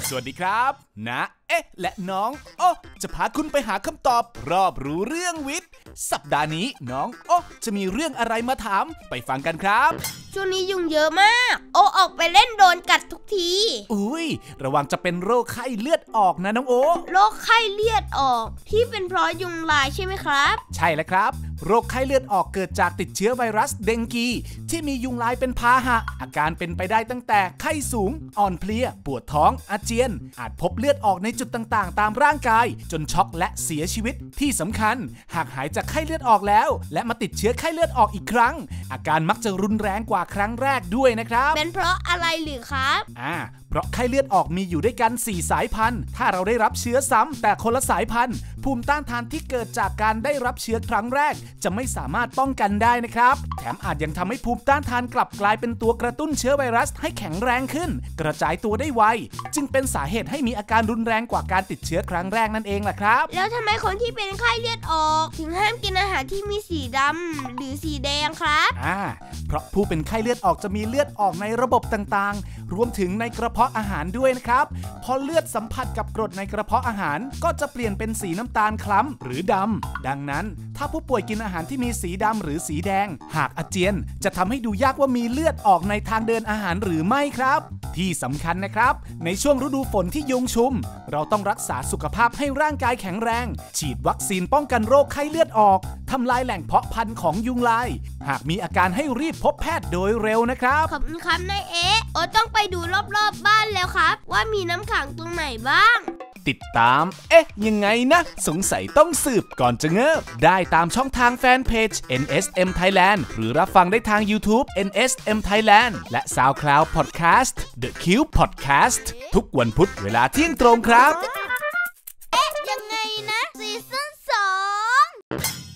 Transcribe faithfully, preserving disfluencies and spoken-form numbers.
สวัสดีครับนะเอ๊ะและน้องโอ้จะพาคุณไปหาคำตอบรอบรู้เรื่องวิทย์สัปดาห์นี้น้องโอ้จะมีเรื่องอะไรมาถามไปฟังกันครับช่วงนี้ยุงเยอะมากโอออกไปเล่นโดนกัดทุกทีอุ้ยระวังจะเป็นโรคไข้เลือดออกนะน้องโอโรคไข้เลือดออกที่เป็นเพราะยุงลายใช่ไหมครับใช่แล้วครับโรคไข้เลือดออกเกิดจากติดเชื้อไวรัสเดงกีที่มียุงลายเป็นพาหะอาการเป็นไปได้ตั้งแต่ไข้สูงอ่อนเพลียปวดท้องอาเจียนอาจพบเลือดออกในจุดต่างๆตามร่างกายจนช็อกและเสียชีวิตที่สำคัญหากหายจากไข้เลือดออกแล้วและมาติดเชื้อไข้เลือดออกอีกครั้งอาการมักจะรุนแรงกว่าครั้งแรกด้วยนะครับเป็นเพราะอะไรหรือครับอ่าเพราะไข้เลือดออกมีอยู่ด้วยกันสี่สายพันธุ์ถ้าเราได้รับเชื้อซ้ำแต่คนละสายพันธุ์ภูมิต้านทานที่เกิดจากการได้รับเชื้อครั้งแรกจะไม่สามารถป้องกันได้นะครับแถมอาจยังทำให้ภูมิต้านทานกลับกลายเป็นตัวกระตุ้นเชื้อไวรัสให้แข็งแรงขึ้นกระจายตัวได้ไวจึงเป็นสาเหตุให้มีอาการรุนแรงกว่าการติดเชื้อครั้งแรกนั่นเองล่ะครับแล้วทำไมคนที่เป็นไข้เลือดออกถึงห้ามกินอาหารที่มีสีดำหรือสีแดงครับอ่าเพราะผู้เป็นไข้เลือดออกจะมีเลือดออกในระบบต่างๆรวมถึงในกระเพาะอาหารด้วยนะครับพอเลือดสัมผัสกับกรดในกระเพาะอาหารก็จะเปลี่ยนเป็นสีน้ำตาลคล้ำหรือดำดังนั้นถ้าผู้ป่วยกินอาหารที่มีสีดำหรือสีแดงหากอาเจียนจะทำให้ดูยากว่ามีเลือดออกในทางเดินอาหารหรือไม่ครับที่สำคัญนะครับในช่วงฤดูฝนที่ยุงชุมเราต้องรักษาสุขภาพให้ร่างกายแข็งแรงฉีดวัคซีนป้องกันโรคไข้เลือดออกทำลายแหล่งเพาะพันธุ์ของยุงลายหากมีอาการให้รีบพบแพทย์โดยเร็วนะครับขอบคุณครับนายเอ๊ะโอต้องไปดูรอบๆ บ, บ้านแล้วครับว่ามีน้ำขังตรงไหนบ้างติดตามเอ๊ะยังไงนะสงสัยต้องสืบก่อนจะเงิบได้ตามช่องทางแฟนเพจ เอ็น เอส เอ็ม Thailand หรือรับฟังได้ทาง YouTube เอ็น เอส เอ็ม Thailand และ SoundCloud Podcast The Cube Podcast ทุกวันพุธเวลาเที่ยงตรงครับเอ๊ะยังไงนะซีซั่นสอง